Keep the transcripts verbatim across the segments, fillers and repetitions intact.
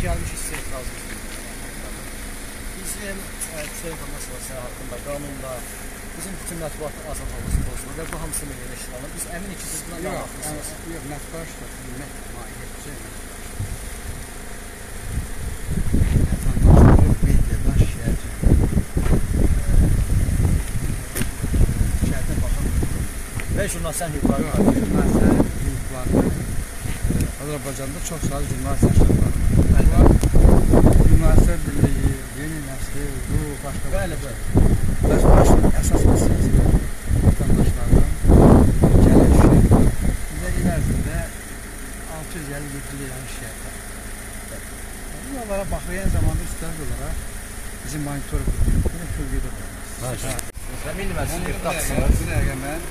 gəlmişik sizə etiraz edirik. Bizim küçə informasiya haqqında qanunda bizim bütün mətbuat azadlığımız pozulur və bu hamısı milli işlanır. Biz əminik ki, siz buna yanılmışsınız. Yox, mətbuat da qiymət mahiyyətçi. Vətəndaşları mediadan şikayətçi. Şikayətə baxan və jurnalistlərin hüquqları var. Jurnalistlərin hüquqlarını Azərbaycanda çox sayılı jurnalist yaşadılar. Jurnalistlər birliyi, yeni nəsli, bu başqa bəli, bəli. Bəs başqa əsas məsələsi vətəndaşlardan gəlişi bizə il ərzində altı yüz əlli yeddi illərin şikayətlər. Biz onlara baxıyan zamanda üstəlik olaraq bizim monitor qrupu, bunu kölgədə qoyulmaz. Və milli məclisin deputatsınız. Bu dəqiqə mən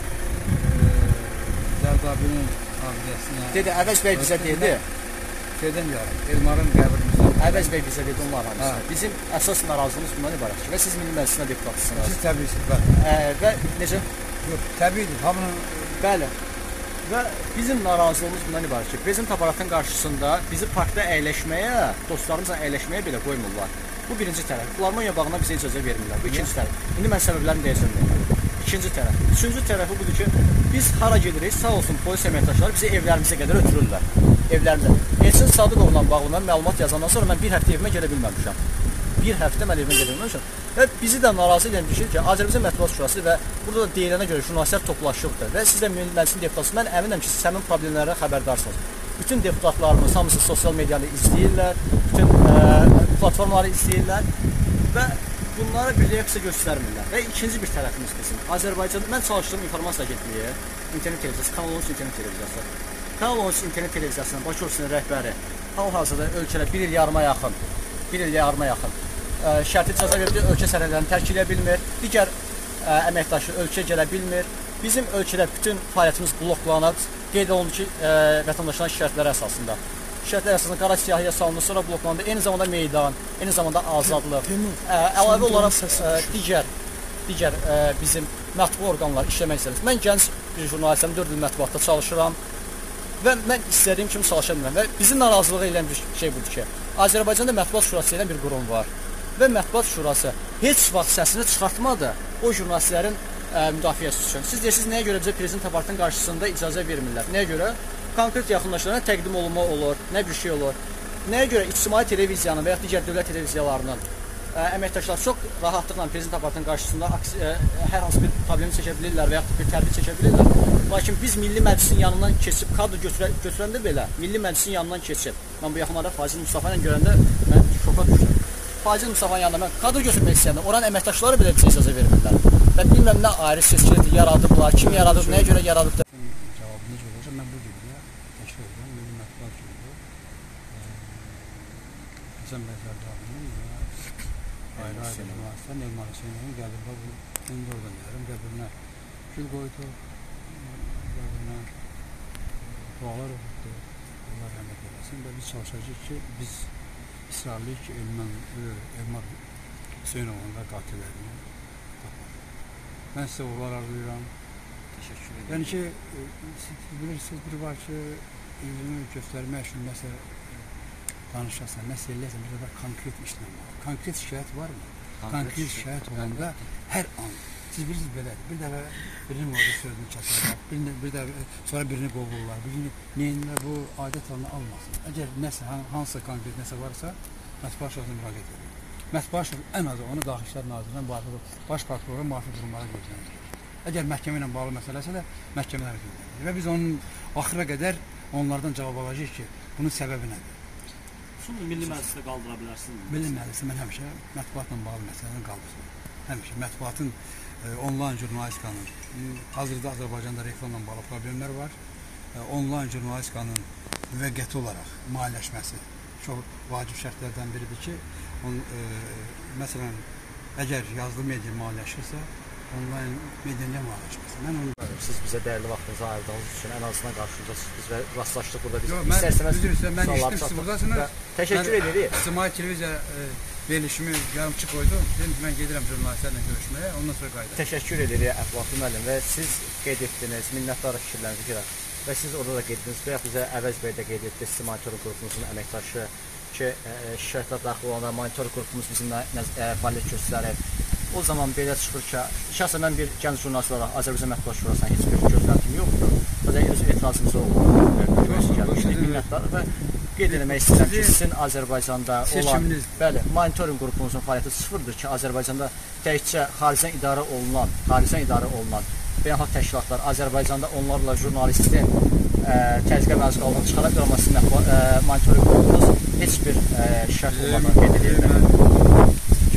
Zərdabinin abidəsinə... Dedi, Əvəz bəy bizə dedi. Şeydən yarım, Elmarın qəbrimizdə. Əvəz bəy bizə dedi, onlar hamısı. Bizim əsas narazılığımız bundan ibarət ki, və siz milli məclisinə deputatsınız. Siz təbiisiniz, bəli. Və necə? Yox, təbiidir, hamının... Bəli. Və bizim narazılığımız bundan ibarət ki, prezident aparatının qarşısında bizi parkda əyləşməyə, dostlarımızla əyləşməyə belə qoymurlar. Bu birinci tərəf. Filarmoniya bağına bizə icazə vermirlər. Bu ikinci tərəf. İndi mən səbəblərini deyəcəm. İkinci tərəf. Üçüncü tərəfi budur ki, biz hara gedirik, sağ olsun polis əməkdaşları bizi evlərimizə qədər ötürürlər. Evlərimizə. Elçin Sadıqovla bağlı məlumat yazandan sonra mən bir həftə evimə gedə bilməmişəm. Bir həftə mən evimə gedə bilməmişəm. Və bizi də narazı edən bir şey ki, Azərbaycan Mətbuat Şurası və burada da deyilənə görə jurnalistlər toplaşıbdır. Və siz də məclisin deputatsınız. Mən əminəm ki, siz həmin problemlərə xəbərdarsınız. Bütün deputatlarımız hamısı sosial medianı izləyirlər, bütün ə, platformaları izləyirlər və bunlara bir reaksiya göstərmirlər. Və ikinci bir tərəfimiz bizim. Azərbaycanda mən çalışdığım informasiya agentliyi, internet televiziyası, Kanal on üç internet televiziyası. Kanal on üç internet televiziyasının Bakı ofisinin rəhbəri hal-hazırda ölkədə bir il yarıma yaxın, bir il yarıma yaxın ə, şərti icazə verdiyi ölkə sərhədlərini tərk edə bilmir. Digər ə, əməkdaşı ölkəyə gələ bilmir. Bizim ölkədə bütün fəaliyyətimiz bloklanıb. Qeyd olundu ki, ə, vətəndaşların şikayətləri əsasında. Şikayətlər əsasında qara siyahıya salındı, sonra bloklandı. Eyni zamanda meydan, eyni zamanda azadlıq. Ə, əlavə olaraq ə, digər, digər ə, bizim mətbu orqanlar işləmək istədir. Mən gənc bir jurnalistəm, dörd il mətbuatda çalışıram və mən istədiyim kimi çalışa bilmirəm. Və bizi narazılıq edən bir şey budur ki, Azərbaycanda Mətbuat Şurası ilə bir qurum var və Mətbuat Şurası heç vaxt səsini çıxartmadı o jurnalistlərin ə, müdafiəsi üçün. Siz deyirsiniz, nəyə görə bizə prezident aparatının qarşısında icazə vermirlər? Nəyə görə? Konkret yaxınlaşlarına təqdim olunma olur, nə bir şey olur. Nəyə görə ictimai televiziyanın və ya digər dövlət televiziyalarının ə, əməkdaşlar çox rahatlıqla prezident aparatının qarşısında aksi, ə, hər hansı bir problemi çəkə bilirlər və ya bir tədbir çəkə bilirlər. Lakin biz Milli Məclisin yanından keçib, kadr götürə, götürəndə belə Milli Məclisin yanından keçib. Mən bu yaxınlarda Fazil Mustafa ilə görəndə mən şoka düşdüm. Fazil Mustafa'nın yanında mən kadr götürmək istəyəndə oranın əməkdaşları belə bizə icazə vermirlər. Və bilməm nə ayrı seçkidir, yaradıblar, kim yaradıb, nəyə görə yaradıbdır. Cavabı necə olacaq? Mən bu günə təşkil edirəm, Milli Mətbuat Günüdür. Həsən bəy Zərdabinin və ayrı-ayrı jurnalistlər Elmar Hüseynovun qəbrində bu, indi oradan gəlirəm, qəbrinə gül qoydu, qəbrinə dualar oxutdu, Allah rəhmət eləsin və biz çalışacağıq ki, biz israrlıyıq ki, Elmar Hüseynovun da qatillərini tapaq. Mən sizə uğurlar arzulayıram. Təşəkkür edirəm. Yəni ki, siz bilirsiniz, bir var ki, üzünü göstərmək üçün nəsə danışasan, nəsə eləyəsən, bir də konkret işləm var. Konkret şikayət varmı? Konkret şikayət olanda hər an, siz bilirsiniz belədir, bir dəfə birinin orada sözünü çatırlar, bir dəfə sonra birini qovurlar, birini neyinlə bu adət halına almasın. Əgər nəsə, hansısa konkret nəsə varsa, Mətbuat Şurasına müraciət edir. Mətbuat Şurası ən azı onu Daxili İşlər Nazirliyindən baş prokurora müvafiq qurumlara gözlənir. Əgər məhkəmə ilə bağlı məsələsə də məhkəmələrə gözlənilir. Və biz onun axıra qədər onlardan cavab alacağıq ki, bunun səbəbi nədir? Şunu Milli Məclisdə qaldıra bilərsiniz. Milli Məclisdə mən həmişə mətbuatla bağlı məsələni qaldırıram. Həmişə mətbuatın e, onlayn jurnalistikanın, hazırda Azərbaycanda reklamla bağlı problemlər var. E, onlayn jurnalistikanın müvəqqəti olaraq maliyyələşməsi çox vacib şərtlərdən biridir ki, on, e, məsələn, əgər yazılı media maliyyələşirsə, onlayn media maliyyələşməsi. Mən onu siz bizə dəyərli vaxtınızı ayırdığınız üçün ən azından qarşınızda biz və rastlaşdıq burada biz. Yox, mən üzrüyüzəm, mən işdim siz buradasınız. Təşəkkür edirik. İctimai televiziya e, verilişimi yarımçı qoydum. Dedim mən gedirəm jurnalistlərlə görüşməyə, ondan sonra qayıdım. Təşəkkür edirik Əflatlı müəllim və siz qeyd etdiniz, minnətdarıq fikirlərinizi görə. Və siz orada da qeyd etdiniz və bizə Əvəz bəy də qeyd etdi, siz monitoring qrupunuzun əməkdaşı ki, şirkətlər daxil olanda monitor qrupumuz bizimlə fəaliyyət göstərir. O zaman belə çıxır ki, şəxsən mən bir gənc jurnalist olaraq Azərbaycan Mətbuat Şurasına heç bir gözləntim yoxdur. Sadəcə öz etirazımız olub, minnətdarıq və qeyd etmək istəyirəm ki, sizin Azərbaycanda olan, bəli, monitoring qrupunuzun fəaliyyəti sıfırdır ki, Azərbaycanda təkcə xaricdən idarə olunan, xaricdən idarə olunan beynəlxalq təşkilatlar Azərbaycanda onlarla jurnalistin təzyiqə məruz qaldığını çıxara bilər, amma sizin monitoring qrupunuz heç bir şərt olmadan qeyd edirlər.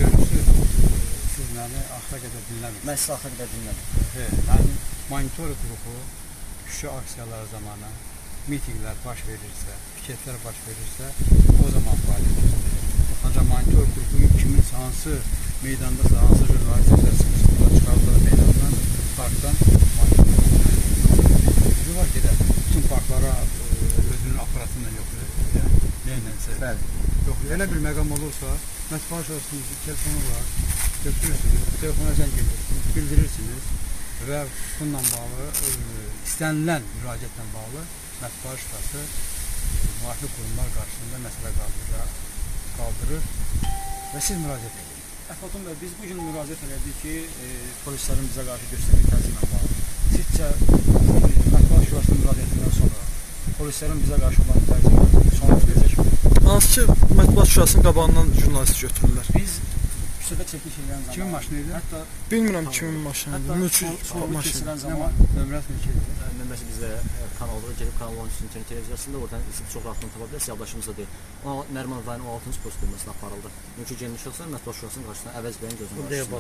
Siz məni axıra qədər dinləmirsiniz. Mən sizi axıra qədər dinlədim. Yəni, monitoring qrupu küçə aksiyaları zamanı mitinglər baş verirsə, piketlər baş verirsə, o zaman fəaliyyət göstərir. Ancaq monitor qrupu kimin hansı meydanda, hansı jurnalist əsasında çıxardığı meydandan, parkdan monitor qrupu var gedər. Bütün parklara özünün aparatıyla yoxlayır. Neyləsə. Yox, elə bir məqam olursa, mətbuat şurasının telefonu var, götürürsünüz, telefona zəng edirsiniz, bildirirsiniz və bununla bağlı, istənilən müraciətlə bağlı mətbuat şurası müvafiq qurumlar qarşısında məsələ qaldırır və siz müraciət edirsiniz. Əflatun bəy, biz bugün müraciət edirdik ki, e, polislərin bizə qarşı göstərdiyi təzyiqlə bağlı. Sizcə mətbuat şurasının müraciətindən sonra polislərin bizə qarşı olan təzyiqlə sona verəcəkmi? Hansı ki, mətbuat şurasının qabağından jurnalist götürürlər? Biz küçədə çəkiş edən zaman... Kimin maşını idi? Hətta... Bilmirəm kimin maşınıdır, mülki maşını. Kesilən zaman... Nömrəsi neçədir? Nömrəsi bizdə kanalda gelib Kanal on üçün televiziyasında, oradan siz çox rahatlıqla tapa bilərsiniz, yoldaşımızda deyil. Nəriman rayonu on altıncı post bölməsinə aparıldı. Mülki geniş olsa, mətbuat şurasının qarşısına Əvəz bəyin gözünün qarşısında.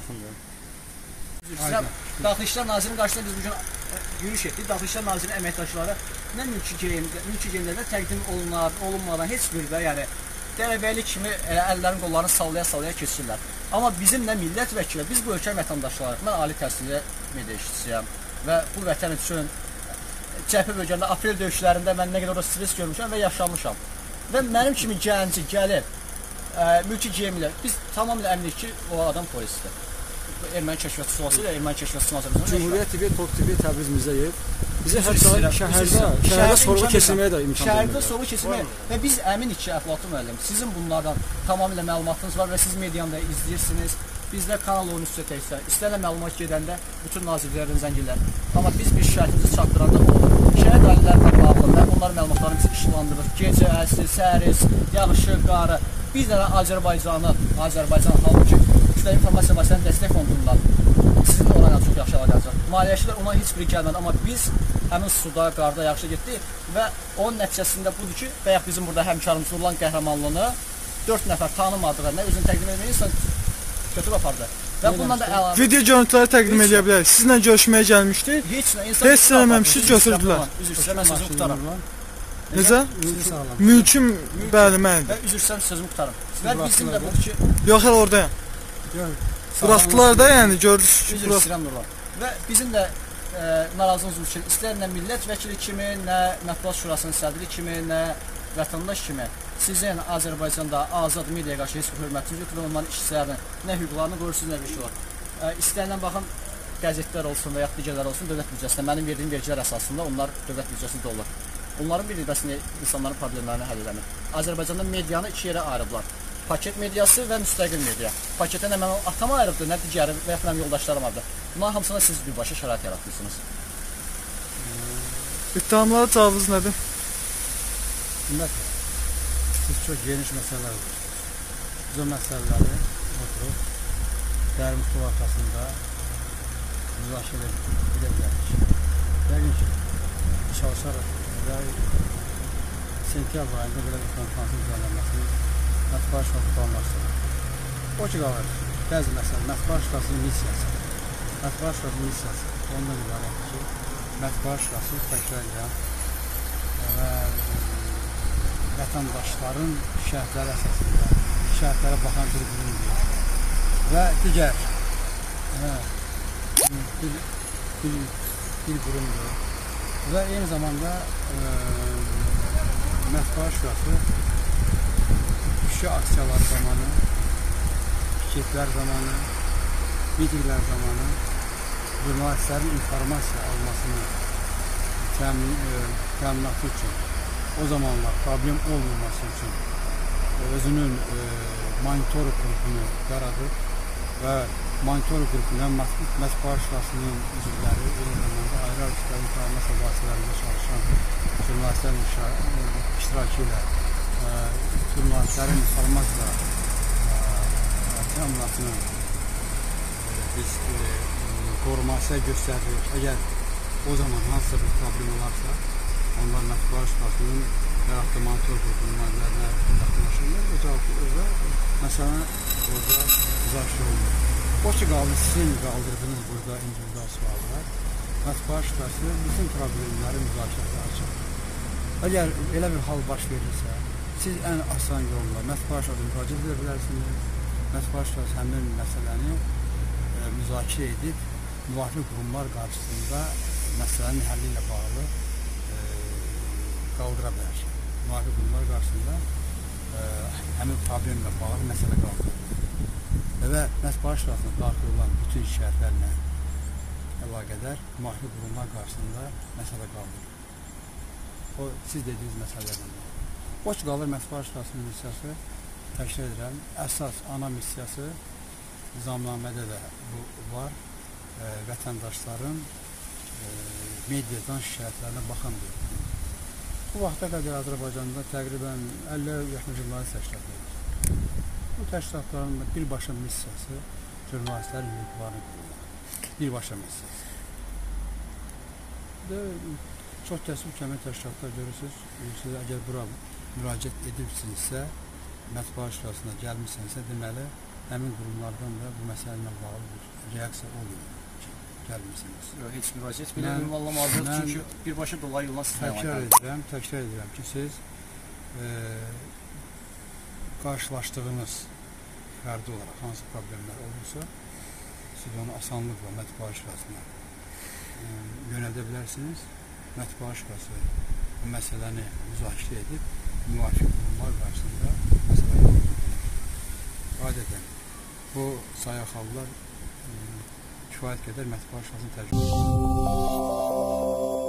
Buraya baxın da. Daxili İşlər Nazirinin qarşısında biz bugün yürüyüş etdik. Daxili İşlər Nazirinin əməkdaşları nə mülki geyimlərdə təqdim olunan, olunmadan heç bir də, yəni dəvəlik kimi əllərin qollarını sallaya-sallaya keçirlər. Amma bizim nə millət vəkili, biz bu ölkə vətəndaşları, mən ali təhsilli media işçisiyəm və bu vətən üçün cəbhə bölgəndə aprel döyüşlərində mən nə qədər orada stres görmüşəm və yaşamışam. Və mənim kimi gənci gəlib, mülki geyimlər, biz tamamilə əminik ki, o adam polisdir. Erməni kəşfiyyatçısı olsa ilə Erməni kəşfiyyatçısının Azərbaycanı Cumhuriyyət T V, Tok T V Təbriz bizəyib. Bizə hətta şəhərdə, şəhərdə sorğu keçirməyə də imkan verir. Şəhərdə sorğu keçirməyə və biz əminik ki, Əflatun müəllim, sizin bunlardan tamamilə məlumatınız var və siz medianı da izləyirsiniz. Bizdə Kanal on üç təksə, istənilən məlumat gedəndə bütün nazirlərin zəngilər. Amma biz bir şikayətimizi çatdıranda olur. Şəhər ailələrlə bağlı və onlar məlumatlarını biz işlandırır. Gecə, əsi, səris, yağışı, qarı. Bir dənə Azərbaycanı, Azərbaycan halkı kütləvi informasiya vasitəsinin dəstək fondundan sizin oraya çox yaxşı alacaq. Maliyyəçilər ona heç biri gəlmədi, amma biz həmin suda, qarda yaxşı getdik və onun nəticəsində budur ki, bəyək bizim burada həmkarımız Nurlan qəhrəmanlığını dörd nəfər tanımadığı, nə özünü təqdim etməyi insan götürüb apardı. Və bundan da əlavə... Video görüntüləri təqdim edə bilərik. Sizlə görüşməyə gəlmişdik. Heç nə, insan... Heç eləməmişik, götürdülər. Üzr istəyirəm, mən sözümü qutaram. Necə? Mülküm, bəli, məndir. Və üzr istəyirəm, sözümü qutaram. Və bizim də budur ki... Yox, hələ oradayım. Buraxdılar da, yəni, görürsünüz ki... Üzr istəyirəm, Nurlan. Və bizim də narazılığımız üçün istər nə millət vəkili kimi, nə Mətbuat Şurasının sədri kimi, nə vətəndaş kimi sizin Azərbaycanda azad mediaya qarşı heç bir hörmətiniz yoxdur, onların işçilərinin nə hüquqlarını qorursunuz, nə bir şey var. İstənilən baxın, qəzetlər olsun və yaxud digərlər olsun, dövlət büdcəsində, mənim verdiyim vergilər əsasında onlar dövlət büdcəsində olur. Onların bir növbəsində insanların problemlərini həll edəmir. Azərbaycanda medianı iki yerə ayırıblar. Paket mediası və müstəqil media. Paketə nə mənim atam ayırıbdır, nə digəri və yaxud mənim yoldaşlarım ayırıbdır. Bunların hamısına siz birbaşa şərait yaratmışsınız. İttihamlara cavabınız nədir? Ümumiyyətlə, siz çox geniş məsələlər var. Biz o məsələləri oturub, dərin kutu arxasında müzakirə edə bilərik. Yəqin ki, çalışaraq və sentyabr ayında belə bir konferansın düzenlənməsini Mətbuat Şurası planlaşdırır. O ki, qalır, bəzi məsələ, Mətbuat Şurasının missiyası. Mətbuat Şurasının missiyası ondan ibarətdir ki, Mətbuat Şurası təkrar edən və vətəndaşların şikayətləri əsasında şikayətlərə baxan bir qurumdur və digər bir, bir, bir qurumdur və eyni zamanda e, Mətbuat Şurası küçə aksiyaları zamanı, piketlər zamanı, mitinglər zamanı jurnalistlərin informasiya almasını təmin, e, təminatı üçün o zamanlar problem olmaması üçün özünün e, monitor qrupunu yaradıb və monitor qrupunun mətbuat şurasının üzvləri, eyni zamanda ayrı-ayrı kütləvi informasiya vasitələrində çalışan jurnalistlərin iştirakı ilə e, jurnalistlərin informasiya təminatını e, biz e, korumasına göstəririk. Əgər o zaman hansısa bir problem olarsa, onlar mətbuat şurasının və yaxud da monitor qrupunun nümayəndələrinə yaxınlaşırlar və cavabı məsələn orada müzakirə olunur. O ki qaldı, sizin qaldırdığınız burada individual suallar, mətbuat şurası bütün problemləri müzakirədə açır. Əgər elə bir hal baş verirsə, siz ən asan yolla mətbuat şurasına müraciət edə bilərsiniz. Mətbuat şurası həmin məsələni e, müzakirə edib, müvafiq qurumlar qarşısında məsələnin həlli ilə bağlı e, qaldıra bilər. Müvafiq qurumlar qarşısında e, həmin problemlə bağlı məsələ qaldırır. Və mətbuat şurasına daxil olan bütün şikayətlərlə əlaqədar müvafiq qurumlar qarşısında məsələ qaldırır. O, siz dediyiniz məsələlərlə. O ki qalır mətbuat şurasının missiyası, təkrar edirəm, əsas ana missiyası nizamnamədə də bu var. E, vətəndaşların e, mediadan şikayətlərinə baxan bir. Bu vaxta qədər Azərbaycanda təqribən əlliyə yaxın jurnalist təşkilatı edir. Bu təşkilatların birbaşa missiyası jurnalistlərin hüquqlarını qoruyur. Birbaşa missiyası. Və çox təəssüf ki, həmin təşkilatlar görürsünüz, siz əgər bura müraciət edibsinizsə, mətbuat şurasına gəlmişsənsə, deməli, həmin qurumlardan da bu məsələ ilə bağlı bir reaksiya olmuyor. Gəlmişsiniz. Yox, heç müraciət belə ünvanlamalıdır, çünki birbaşa dolayı yolla sizlə təkrar edirəm, təkrar edirəm ki, siz e, qarşılaşdığınız fərdi olaraq hansı problemlər olursa, siz onu asanlıqla mətbuat şurasına e, yönəldə bilərsiniz. Mətbuat şurası bu məsələni müzakirə edib, müvafiq qurumlar qarşısında məsələ qaldırır. Adətən bu sayaq hallar kifayət qədər mətbuat şurasının təcrübəsi.